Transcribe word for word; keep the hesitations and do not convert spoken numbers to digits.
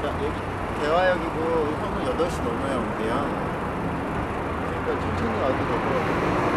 여기 대화역이고 형은 여덟 시 넘어야 온대요. 그러니까 천천히 와도 되고.